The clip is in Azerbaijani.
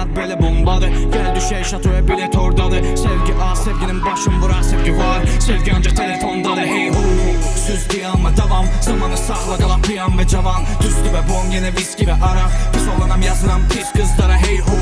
həyat belə bombadır. Gəl düşək şatoya, bilet oradadır. Sevgi az, sevginin başın vurar, sevgi var. Sevgi ancaq telefondadır, hey ho. Süz dayanma, davam, zamanı saxla, qalaq piyan və cavan. Düzdür və bon, yenə viski və araq. Pis olanam, yazıram pis qızlara, hey ho.